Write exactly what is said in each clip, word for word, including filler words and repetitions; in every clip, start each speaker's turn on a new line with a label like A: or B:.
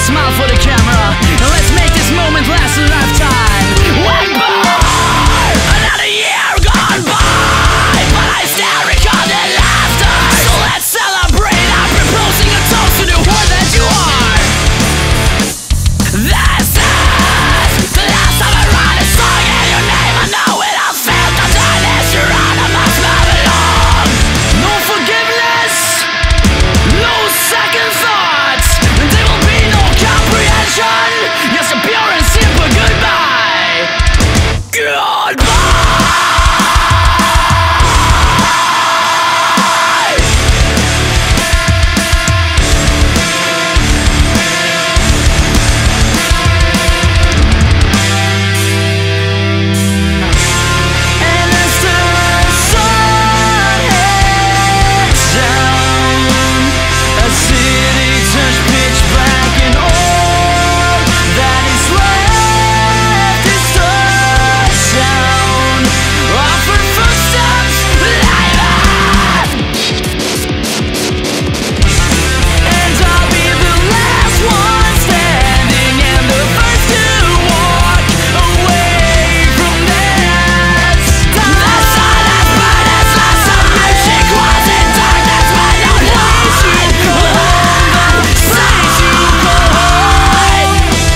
A: smile for the camera, and let's make this moment last a lifetime. One more, another year gone by, but I still recall the laughter. So let's celebrate. I'm proposing a toast to the world that you are. This is the last time I write a song in your name. I know it all failed. The time is your own. I must move along. No forgiveness, no second thoughts. There will be no comprehension. Just a pure and simple goodbye. Goodbye. And as the sun heads down, a city turns pitch black, and all that is left is the sound of her footsteps live on. And I'll be the last one standing and the first to walk away from this. The sun has burned its last time. She was in darkness but no light. The place you go hide.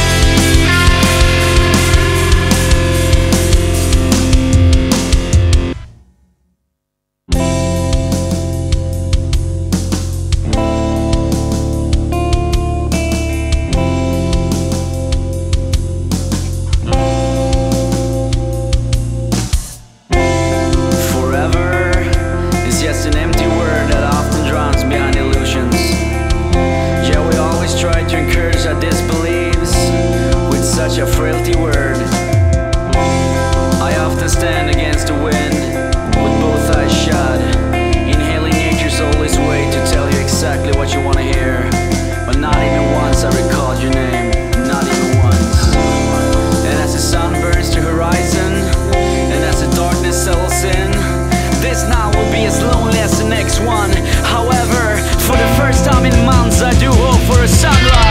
A: Forever is just an empty word that often drowns behind illusions. Yeah, we always try to encourage our disbeliefs with such a frailty word. I often stand against the wind with both eyes shut, inhaling nature's always way to tell you exactly what you want to hear. But not even once I recalled your name, not even once. And as the sun burns the horizon, and as the darkness settles in, this night will be as lonely as the next one. However, for the first time in months, I do hope for a sunrise.